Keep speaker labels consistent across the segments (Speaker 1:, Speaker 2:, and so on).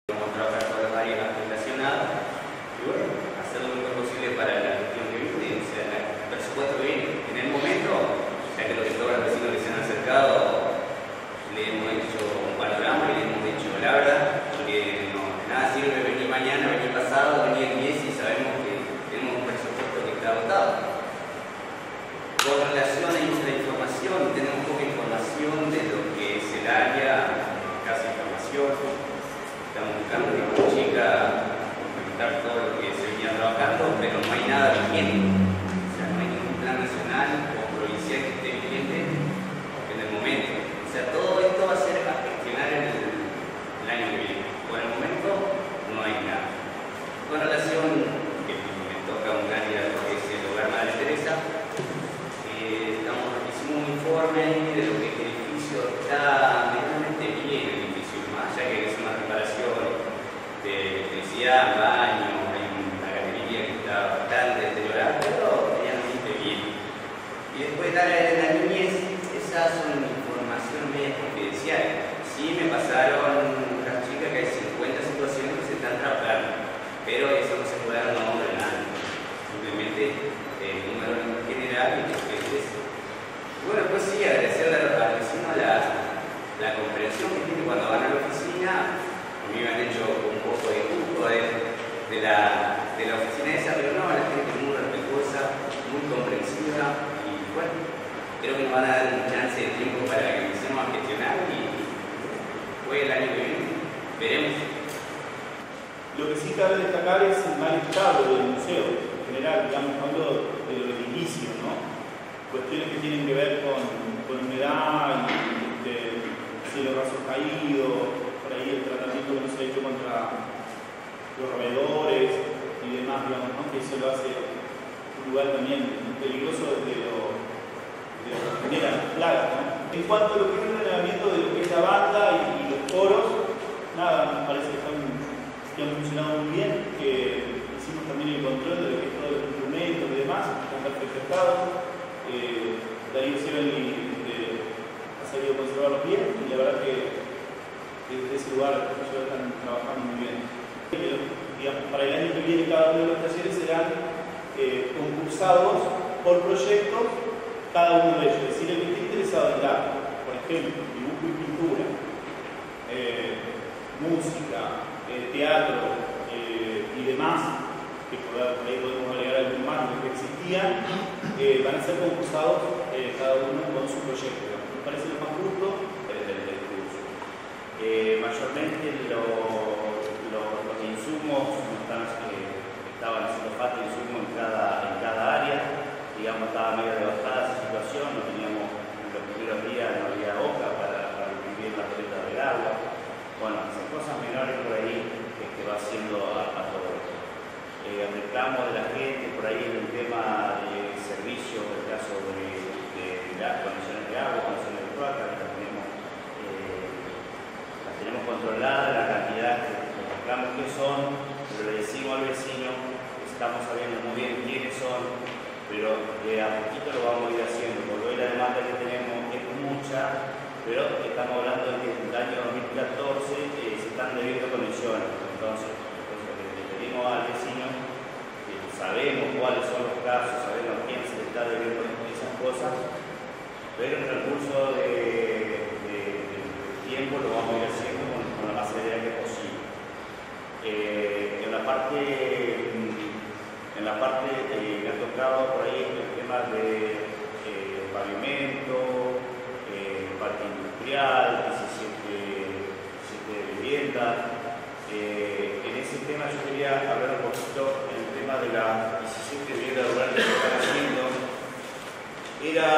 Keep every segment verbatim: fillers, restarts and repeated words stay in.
Speaker 1: Vamos a trabajar con las áreas relacionadas y bueno, hacer lo mejor posible para la gestión que viene, o sea, el presupuesto que viene. En el momento, ya que los todos los vecinos que se han acercado, le hemos hecho un panorama y le hemos dicho la verdad, porque no, de nada sirve venir mañana, venir pasado, venir el diez y sabemos que tenemos un presupuesto que está agotado. Con relación a la información, tenemos poca información de lo que es el área, casi información. Estamos buscando una chica complementar todo lo que se venía trabajando, pero no hay nada vigente. O sea, no hay ningún plan nacional o provincial que esté vigente en el momento. O sea, todo esto va a ser a gestionar en el, el año que viene. Por el momento no hay nada. Con relación, que me toca un área lo que es el hogar Madre Teresa, eh, estamos hicimos un informe de lo que el edificio está medianamente bien, el edificio, más allá que es una reparación de electricidad, baño, hay una galería que está bastante deteriorada, pero medianamente bien. Y después de la niñez, esas son información media confidencial. Sí me pasaron las chicas que hay cincuenta situaciones que se están trabajando, pero eso no se puede dar nombre a nadie. Simplemente el número en general y lo que es eso. Bueno, pues sí, agradecerle al vecino la, la comprensión que tiene cuando van a la oficina. A mí me han hecho un poco de gusto de, de, la, de la oficina esa, pero no, la gente es muy respetuosa, muy comprensiva y bueno, creo que nos van a dar un chance de tiempo para que empecemos a gestionar y fue el año que viene, veremos.
Speaker 2: Lo que sí cabe destacar es el mal estado del museo en general, digamos, hablo de lo del inicio, ¿no? Cuestiones que tienen que ver con, con humedad y de cielo raso caído, por ahí el tratamiento que no se ha hecho contra los roedores y demás, digamos, ¿no? Que eso lo hace un lugar también peligroso desde lo, de lo que genera las plagas, ¿no? En cuanto a lo que es el ordenamiento de lo que es la banda y, y los coros, nada, me parece que, están, que han funcionado muy bien, que hicimos también el control de lo que es todos los instrumentos y demás, están perfectados. Eh, Darío Sieroli eh, ha sabido conservarlos bien y la verdad que desde ese lugar ellos están trabajando muy bien. Eh, digamos, para el año que viene cada uno de los talleres serán eh, concursados por proyectos, cada uno de ellos. Es decir, el que esté interesado en dar, por ejemplo, dibujo y pintura, eh, música, eh, teatro eh, y demás, que por ahí podemos agregar algún más de lo que existían, eh, van a ser concursados eh, cada uno con su proyecto. Me parece lo más justo del, del curso.
Speaker 1: Eh, mayormente lo, lo, los insumos están, eh, estaban haciendo falta de insumos en cada, en cada área, digamos, estaba medio devastada esa situación, no teníamos, en los primeros días no había hoja para, para imprimir la boleta del agua. Bueno, son cosas menores por ahí que, que va haciendo a, a todo esto. Eh, el reclamo de la gente por ahí en el tema de servicio, en el caso de, de, de las condiciones de agua, condiciones de cloaca, que las tenemos, eh, las tenemos controladas, la cantidad de los reclamos que son, pero le decimos al vecino, estamos sabiendo muy bien quiénes son, pero de a poquito lo vamos a ir haciendo, porque hoy la demanda que tenemos es mucha, pero estamos hablando de que en el año dos mil catorce eh, se están debiendo condiciones, entonces, entonces le pedimos al vecino, sabemos cuáles son los casos, sabemos a quién se le está debiendo esas cosas, pero en el transcurso de, de, de tiempo lo vamos a ir haciendo con, con la más seriedad que posible. Eh, en la parte, en la parte eh, que ha tocado por ahí el tema de eh, pavimento, eh, parque industrial, diecisiete viviendas. Eh, en ese tema yo quería hablar un poquito en el tema de las diecisiete viviendas rurales que se están haciendo. Era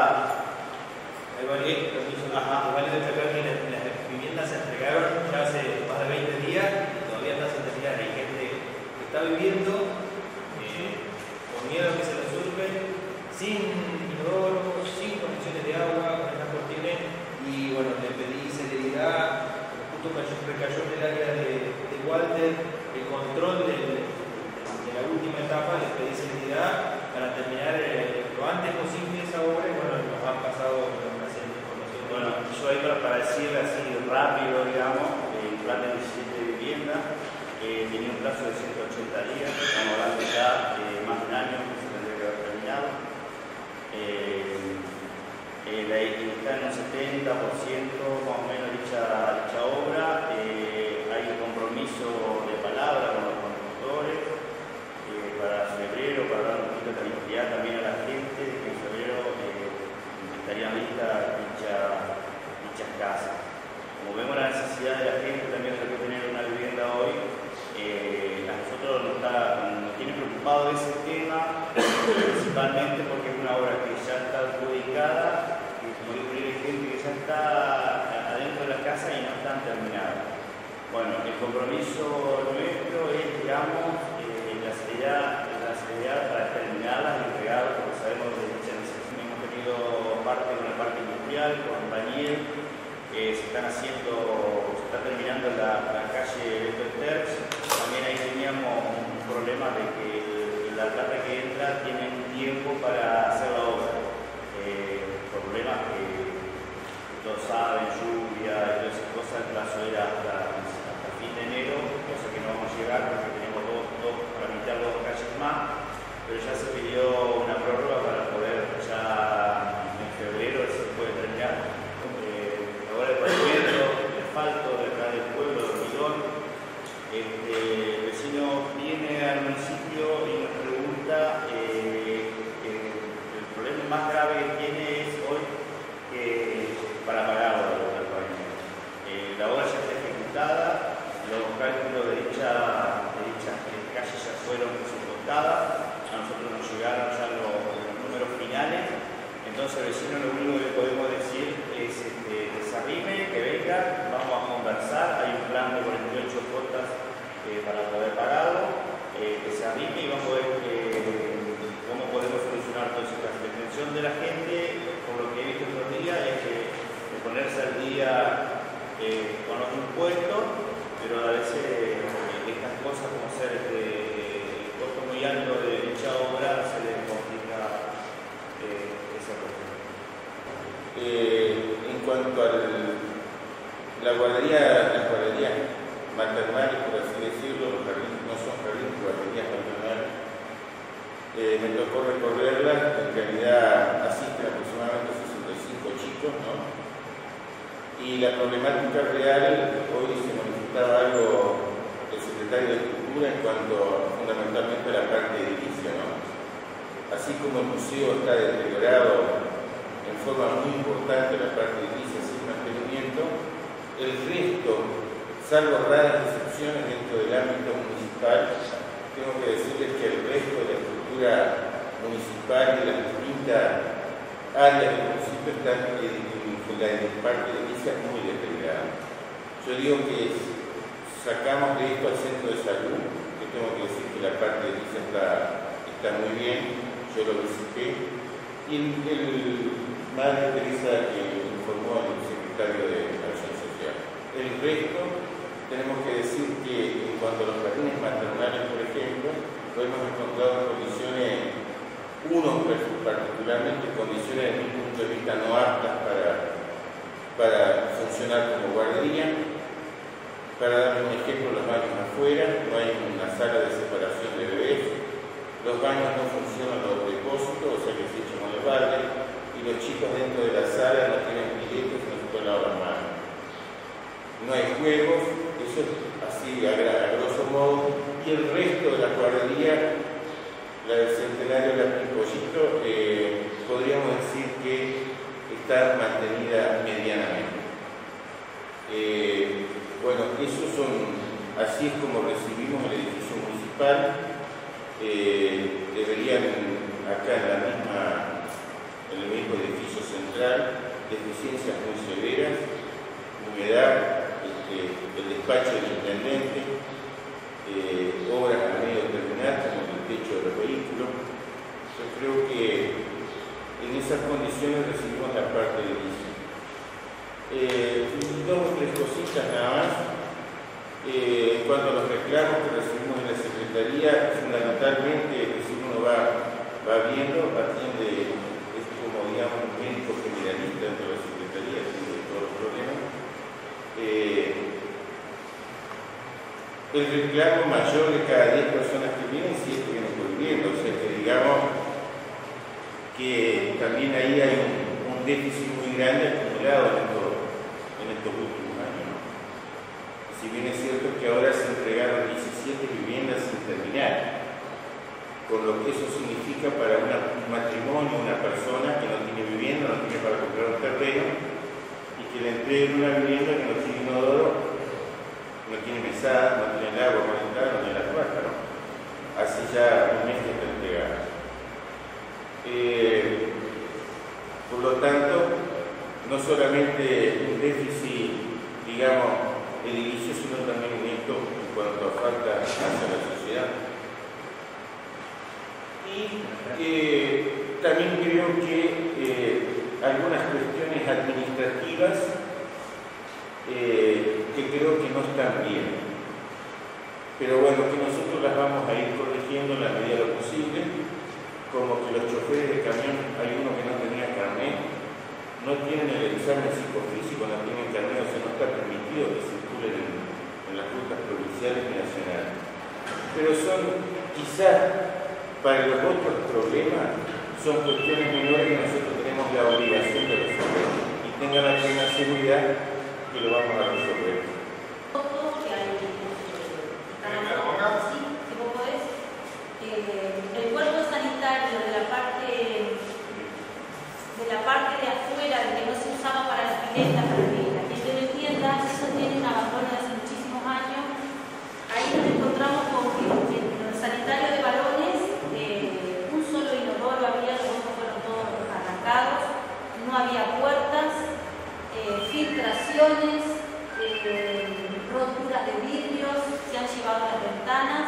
Speaker 3: vale, ajá, vale destacar que las, las viviendas se entregaron ya hace más de veinte días y todavía están sin terminar. Hay gente que está viviendo eh, con miedo a que se les usurpen, sin inodoro, sin conexiones de agua, con estas cuestiones, y bueno, le pedí celeridad. Justo recayó en el área de, de Walter el control de, de, de la última etapa, les pedí celeridad para terminar eh, lo antes posible esa obra y bueno, nos han pasado nos hacen información.
Speaker 1: Bueno, yo ahí para, para decirle así rápido, digamos, el plan de diecisiete viviendas
Speaker 4: eh, tenía un plazo de ciento ochenta días, estamos hablando ya de más de un año que se tendría que haber terminado. Eh, eh, la, está en un setenta por ciento más o menos dicha, dicha obra. Eh, hay un compromiso de palabra con los constructores eh, para febrero, para dar un poquito de tranquilidad también a la gente de que en febrero eh, estarían listas dicha, dichas casas. Como vemos la necesidad de la gente también de tener una vivienda hoy, eh, a nosotros nos, está, nos tiene preocupado ese tema, principalmente porque es una obra que ya está adjudicada, y como digo, hay gente que ya está adentro de la casa y no están terminadas. Bueno, el compromiso nuestro es, digamos, eh, la seriedad, la seriedad para terminarlas y entregarlas, porque sabemos de dicha necesidad. Hemos tenido parte con la parte industrial, con Daniel. Eh, se están haciendo, se está terminando la, la calle Beto Terz. También ahí teníamos un problema de que el, la plata que entra tiene un tiempo para hacer la obra. Eh, problemas que todos saben, lluvia y todas esas cosas, el plazo era hasta, hasta fin de enero, cosa que no vamos a llegar porque tenemos dos, dos, para mitad dos calles más, pero ya se pidió una prórroga para poder ya en febrero se puede terminar. Ahora el pavimento, el asfalto de acá del pueblo de Hormigón. Este, el vecino viene al municipio y nos pregunta, eh, eh, el problema más grave que tiene es hoy eh, para pagar el pavimento. Eh, la obra ya está ejecutada, los cálculos de dicha, de dichas calles ya fueron presupuestadas, a nosotros nos llegaron ya los, los números finales. Entonces, el vecino lo único que podemos decir es este, que se arrime, que venga, vamos a conversar. Hay un plan de cuarenta y ocho cuotas eh, para poder pagarlo, eh, que se arrime y vamos a ver eh, cómo podemos solucionar todo eso. La intención de la gente, por lo que he visto estos días, es que, de ponerse al día eh, con los impuestos, pero a veces eh, estas cosas, como ser este, el costo muy alto de dicha obra, se les complica. Eh,
Speaker 5: Eh, en cuanto a la guardería, las guarderías maternales, por así decirlo, los jardines no son jardines, guarderías maternales, eh, me tocó recorrerlas, en realidad asisten aproximadamente sesenta y cinco chicos, ¿no? Y la problemática real, hoy se manifestaba algo el secretario de Cultura en cuanto fundamentalmente a la parte edilicia, ¿no? Así como el museo está deteriorado en forma muy importante la parte de edilicia sin mantenimiento, el resto, salvo raras excepciones dentro del ámbito municipal, tengo que decirles que el resto de la estructura municipal y las distintas áreas del municipio están en la parte de edilicia muy deteriorada. Yo digo que sacamos de esto al centro de salud, que tengo que decir que la parte de edilicia está, está muy bien, yo lo visité, y el, el Madre Teresa que informó el secretario de Acción Social. El resto, tenemos que decir que en cuanto a los jardines maternales, por ejemplo, lo hemos encontrado en condiciones, unos particularmente, condiciones desde mi punto de vista no aptas para, para funcionar como guardería. Para dar un ejemplo, los baños afuera, no hay una sala de separación de bebés, los baños no funcionan los depósitos, o sea que se echan a los baldes, y los chicos dentro de la sala no tienen piletes, no se pueden lavar las manos. No hay juegos, eso es así a, a grosso modo, y el resto de la guardería, la del Centenario de la Picollito, eh, podríamos decir que está mantenida medianamente. Eh, bueno, esos son, así es como recibimos el edificio municipal. Eh, deberían acá en la misma, en el mismo edificio central, deficiencias muy severas, humedad, este, el despacho del intendente, eh, obras a medio terminar como el techo de los vehículos. Yo creo que en esas condiciones recibimos la parte de edificio. Eh, dos o tres cositas nada más. Eh, en cuanto a los reclamos que recibimos en la Secretaría, fundamentalmente, si uno va, va viendo, atiende, es como digamos un médico generalista dentro de la Secretaría, atiende todos los problemas. Eh, el reclamo mayor de cada diez personas que vienen sí es que vienen volviendo, o sea que digamos que también ahí hay un, un déficit muy grande acumulado en, esto, en estos últimos años, ¿no? Si bien es cierto que ahora se entregaron diecisiete viviendas sin terminar, con lo que eso significa para una, un matrimonio, una persona que no tiene vivienda, no tiene para comprar un terreno, y que le entreguen una vivienda que no tiene inodoro, no tiene mesada, no tiene el agua para entrar, no tiene la puerta, ¿no? Hace ya un mes que está entregada. Eh, por lo tanto, no solamente un déficit, digamos, edilicio, sino también un hito en cuanto a falta hacia la sociedad. Y eh, también creo que eh, algunas cuestiones administrativas eh, que creo que no están bien, pero bueno, que nosotros las vamos a ir corrigiendo en la medida de lo posible, como que los choferes de camión, hay uno que no tenía carnet, no tienen el examen psicofísico, no tienen carnet, o sea, no está permitido que circulen en, en las rutas provinciales y nacionales, pero son quizás para los otros problemas, son cuestiones menores que nosotros tenemos la obligación de resolver, y tengan la plena seguridad que lo vamos a resolver.
Speaker 6: El cuerpo sanitario de la parte de la parte de afuera, que no se usaba para las piletas, para que la gente lo entienda, eso tiene un abandono de hace muchísimos años. Ahí nos encontramos con que en el sanitario de varones eh, un solo inodoro había, los otros fueron todos arrancados, no había puertas, eh, filtraciones, eh, roturas de vidrios, se han llevado las ventanas.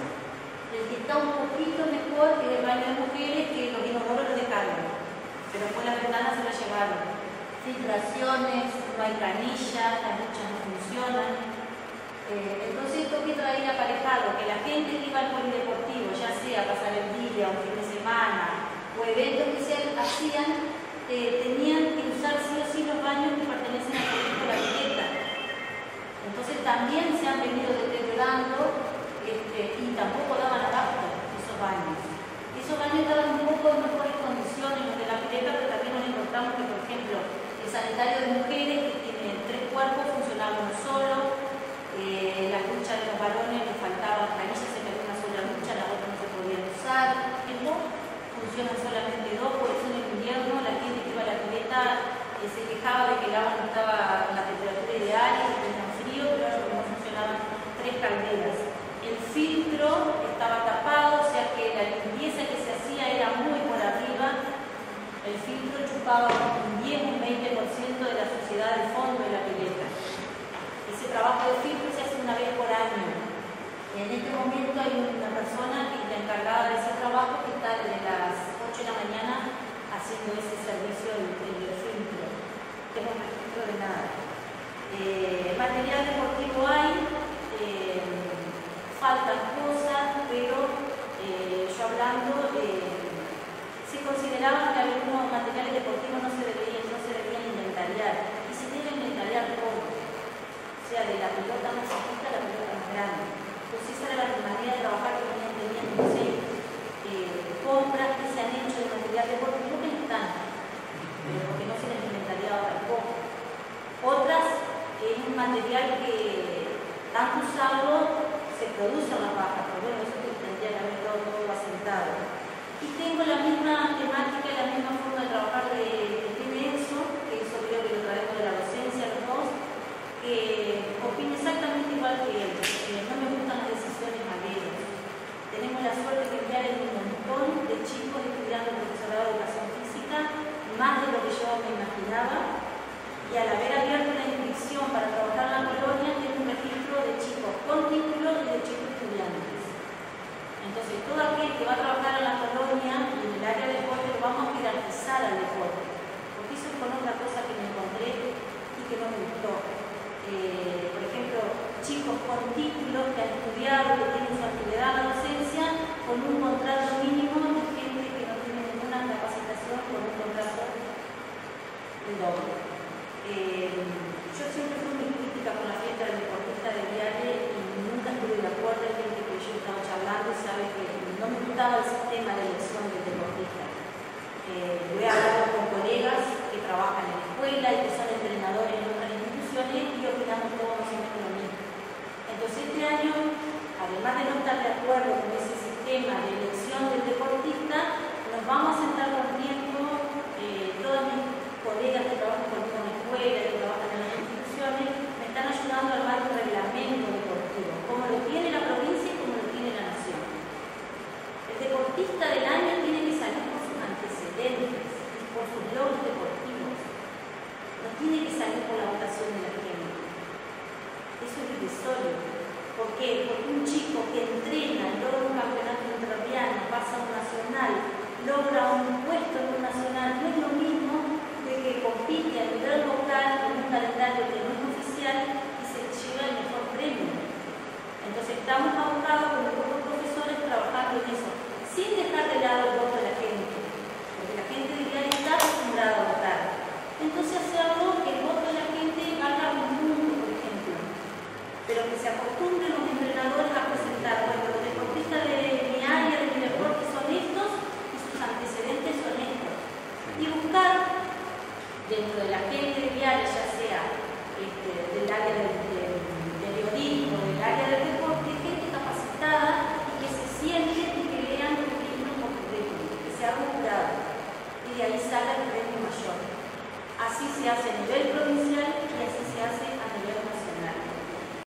Speaker 6: El que está un poquito mejor es el baño de mujeres, que los inodoros los dejaron, pero después las ventanas se las llevaron. Filtraciones, no hay canillas, las duchas no funcionan. Eh, entonces esto que traía aparejado, que la gente que iba al polideportivo, ya sea a pasar el día, un fin de semana, o eventos que se hacían, eh, tenían que usar sí o sí los baños que pertenecen al proyecto de la pileta. Entonces también se han venido deteriorando. Este, y tampoco daban abasto esos baños. Esos baños estaban un poco en mejores condiciones, los de la pileta, pero también nos encontramos que, por ejemplo, el sanitario de mujeres, que tiene tres cuerpos, funcionaba uno solo, eh, las duchas de los varones les faltaban canillas, se quedó una sola ducha, las otras no se podían usar, ¿no? Funcionan solamente dos, por eso en el invierno la gente que iba a la pileta eh, se quejaba de que el agua no estaba en la temperatura ideal y que tenía frío, pero ahora no funcionaban tres calderas. El filtro estaba tapado, o sea que la limpieza que se hacía era muy por arriba. El filtro chupaba un diez o un veinte por ciento de la suciedad del fondo de la pileta. Ese trabajo de filtro se hace una vez por año. En este momento hay una persona que está encargada de ese trabajo que está desde las ocho de la mañana haciendo ese servicio del, del filtro. Tengo un registro de nada. Eh, material deportivo hay. Eh, Faltan cosas, pero eh, yo hablando, eh, se consideraban que algunos materiales deportivos no se deberían, no se deberían inventariar, y se debe inventariar todo, o sea, de la pelota más chiquita a la pelota más grande. Entonces esa era la manera de trabajar que venían teniendo, entonces, eh, compras que se han hecho de material deportivo que no están, pero porque no se les inventariaba tampoco. Otras es un material que tanto usado se producen las bajas, pero bueno, eso tendría que haber todo, todo asentado. Y tengo la misma temática y la misma forma de trabajar de, de T M EXO, que eso creo que lo traemos de la docencia los dos, que opina exactamente igual que él, que no me gustan las decisiones magueras. Tenemos la suerte de enviar un montón de chicos estudiando el profesorado de educación física, más de lo que yo me imaginaba, y al haber abierto la inscripción para trabajar en la colonia, tengo un registro de chicos con título y de chicos estudiantes. Entonces, todo aquel que va a trabajar en la colonia y en el área de deporte lo vamos a jerarquizar al deporte, porque eso es con otra cosa que me encontré y que no me gustó. Eh, por ejemplo, chicos con títulos que han estudiado, que tienen su actividad en la docencia, con un contrato mínimo de gente que no tiene ninguna capacitación, con un contrato de doble. Eh, yo siempre fui muy crítica con la fiesta del deportista de Viale y nunca estuve de además de no estar de acuerdo con ese sistema de elección del deportista, nos vamos a sentar con tiempo, eh, todos mis colegas que trabajan conmigo en la escuela, que trabajan en las instituciones, me están ayudando a armar un reglamento deportivo, como lo tiene la provincia y como lo tiene la nación. El deportista del año tiene que salir por sus antecedentes, por sus logros deportivos. No tiene que salir por la votación de la gente. Eso es irrisorio. ¿Por qué? Porque un chico que entrena, logra un campeonato entrerriano, pasa a un nacional, logra un puesto en un nacional, no es lo mismo de que compite a nivel local con un calendario que no es oficial y se lleva el mejor premio. Entonces estamos abocados con el grupo de profesores trabajando en eso, sin dejar de lado el voto de la gente, porque la gente diría está acostumbrada a votar. Entonces hacerlo que el voto de la gente valga un punto, por ejemplo, pero que se acostumbren los entrenadores a presentar, bueno, los deportistas de mi área, de mi deporte son estos y sus antecedentes son estos. Y buscar dentro de la gente de mi área, ya sea este, del área del, del periodismo, del área del deporte,